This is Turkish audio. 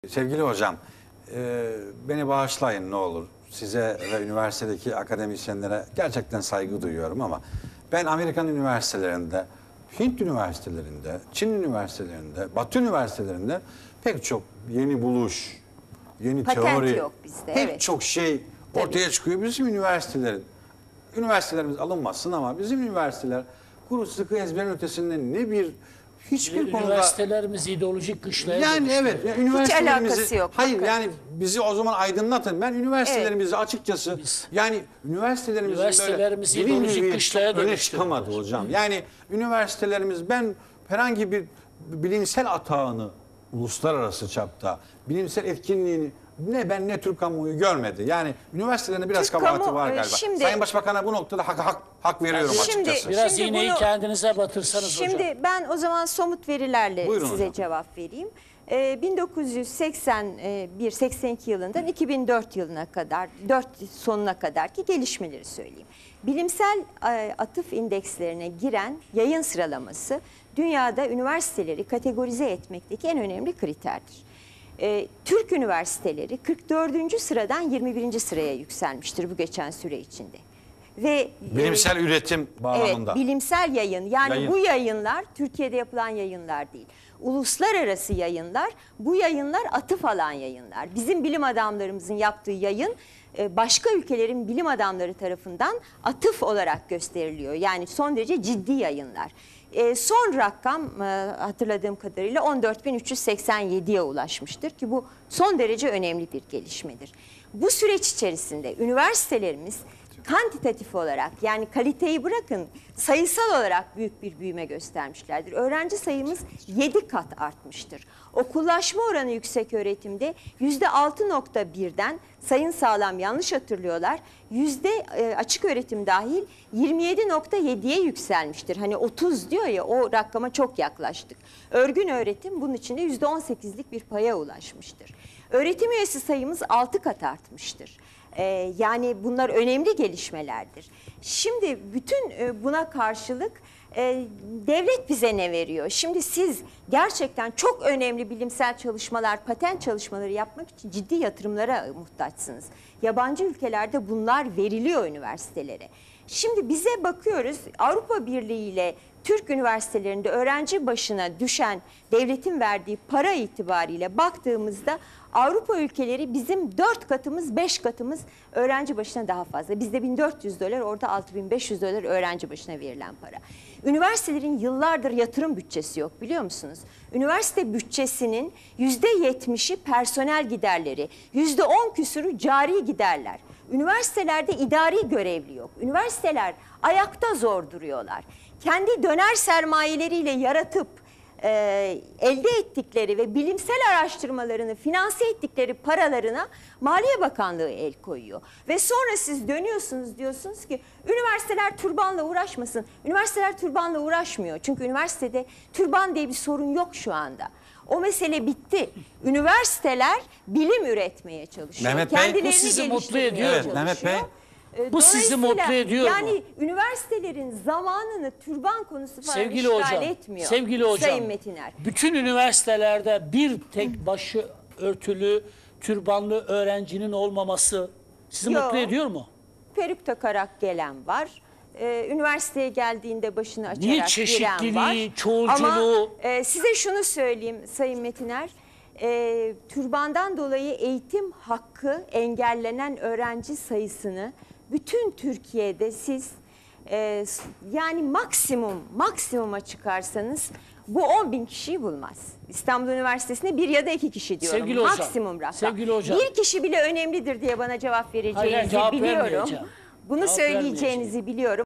Sevgili hocam, beni bağışlayın ne olur. Size ve üniversitedeki akademisyenlere gerçekten saygı duyuyorum ama ben Amerikan üniversitelerinde, Hint üniversitelerinde, Çin üniversitelerinde, Batı üniversitelerinde pek çok yeni buluş, yeni Patent teori, yok bizde, pek evet. çok şey ortaya çıkıyor. Bizim üniversitelerimiz alınmasın ama bizim üniversiteler kuru sıkı ezberin ötesinde hiçbir konuda... Üniversitelerimiz ideolojik kışlaya Yani dönüştü. evet. Yani üniversitelerimizi, alakası yok. hayır Hakikaten. yani bizi o zaman aydınlatın. Ben üniversitelerimizi açıkçası yani üniversitelerimiz böyle ideolojik bilim kışlaya öne dönüştü. çıkamadı hocam. Yani üniversitelerimiz ben herhangi bir bilimsel atağını uluslararası çapta bilimsel etkinliğini ne Türk kamuoyu görmedi. Yani üniversitelerinde biraz Türk kabahati kamu- var galiba. şimdi- Sayın Başbakan'a bu noktada hak veriyorum Şimdi- açıkçası. Biraz Şimdi iğneyi bunu- kendinize batırsanız hocam. Şimdi ben o zaman somut verilerle Buyurun size hocam. cevap vereyim. 1981-82 yılından 2004 yılına kadar, 4 sonuna kadarki gelişmeleri söyleyeyim. Bilimsel atıf indekslerine giren yayın sıralaması dünyada üniversiteleri kategorize etmekteki en önemli kriterdir. Türk üniversiteleri 44. sıradan 21. sıraya yükselmiştir bu geçen süre içinde. Ve Bilimsel üretim bağlamında. Evet, bilimsel yayın. Yani Yayın. bu yayınlar Türkiye'de yapılan yayınlar değil. Uluslararası yayınlar, bu yayınlar atıf alan yayınlar. Bizim bilim adamlarımızın yaptığı yayın başka ülkelerin bilim adamları tarafından atıf olarak gösteriliyor. Yani son derece ciddi yayınlar. Son rakam hatırladığım kadarıyla 14.387'ye ulaşmıştır ki bu son derece önemli bir gelişmedir. Bu süreç içerisinde üniversitelerimiz kantitatif olarak yani kaliteyi bırakın sayısal olarak büyük bir büyüme göstermişlerdir. Öğrenci sayımız 7 kat artmıştır. Okullaşma oranı yüksek öğretimde %6.1'den Sayın Sağlam yanlış hatırlıyorlar açık öğretim dahil 27.7'ye yükselmiştir. Hani 30 diyor ya o rakama çok yaklaştık. Örgün öğretim bunun içinde %18'lik bir paya ulaşmıştır. Öğretim üyesi sayımız 6 kat artmıştır. Yani bunlar önemli gelişmelerdir. Şimdi bütün buna karşılık devlet bize ne veriyor? Şimdi siz gerçekten çok önemli bilimsel çalışmalar, patent çalışmaları yapmak için ciddi yatırımlara muhtaçsınız. Yabancı ülkelerde bunlar veriliyor üniversitelere. Şimdi bize bakıyoruz Avrupa Birliği ile Türk üniversitelerinde öğrenci başına düşen devletin verdiği para itibariyle baktığımızda Avrupa ülkeleri bizim 4 katımız 5 katımız öğrenci başına daha fazla. Bizde $1.400 orada $6.500 öğrenci başına verilen para. Üniversitelerin yıllardır yatırım bütçesi yok biliyor musunuz? Üniversite bütçesinin %70'i personel giderleri, %10 küsürü cari giderler. Üniversitelerde idari görevli yok. Üniversiteler ayakta zor duruyorlar. Kendi döner sermayeleriyle yaratıp elde ettikleri ve bilimsel araştırmalarını finanse ettikleri paralarına Maliye Bakanlığı el koyuyor. Ve sonra siz dönüyorsunuz diyorsunuz ki üniversiteler türbanla uğraşmasın. Üniversiteler türbanla uğraşmıyor. Çünkü üniversitede türban diye bir sorun yok şu anda. O mesele bitti. Üniversiteler bilim üretmeye çalışıyor. Mehmet Bey, Kendilerini bu sizi mutlu geliştirmeye ediyor. Evet, Mehmet Bey. Bu sizi Dolayısıyla mutlu ediyor mu? Yani üniversitelerin zamanını türban konusu falan Sevgili işgal hocam, etmiyor. sevgili hocam, Sayın Metiner. bütün üniversitelerde bir tek başı örtülü, türbanlı öğrencinin olmaması sizi Yo. mutlu ediyor mu? Peruk takarak gelen var. Üniversiteye geldiğinde başını açarak Niye giren var. çeşitliliği, çoğulculuğu? Ama size şunu söyleyeyim Sayın Metiner. Türbandan dolayı eğitim hakkı engellenen öğrenci sayısını bütün Türkiye'de siz yani maksimuma çıkarsanız bu 10.000 kişiyi bulmaz. İstanbul Üniversitesi'nde 1 ya da 2 kişi diyorum. Sevgili hocam, Maksimum rakam. sevgili hocam. Bir kişi bile önemlidir diye bana cevap vereceğinizi Hayır, cevap biliyorum. vermeyeceğim. Bunu Cevap söyleyeceğinizi vermeyeceğim. biliyorum.